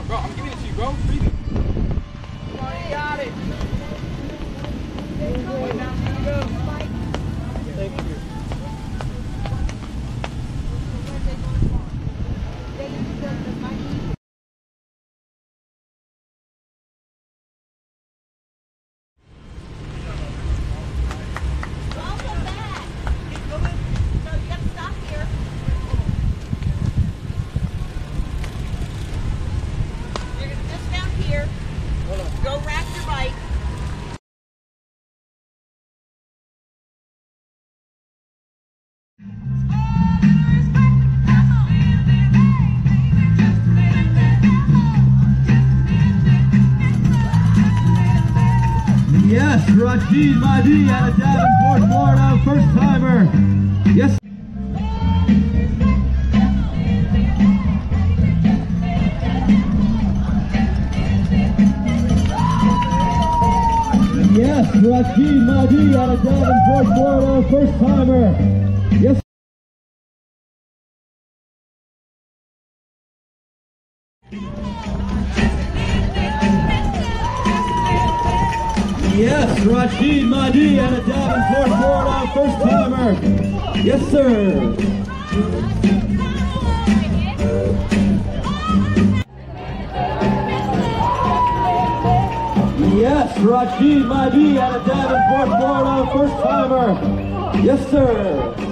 Bro, I'm giving it to you, bro. Freebie. You got it. Way down, here we go. Thank you. Welcome back. Keep coming. So you have to stop here. You're gonna dismount here. Go rack your bike. Yes, Rashid Mahdi out of Davenport, Florida, first timer. Yes. Yes, Rashid Mahdi out of Davenport, Florida, first timer. Yes. Yes, Rashid Mahdi out of Davenport, Florida, first timer. Yes, sir. Yes, Rashid Mahdi out of Davenport, Florida, first timer. Yes, sir.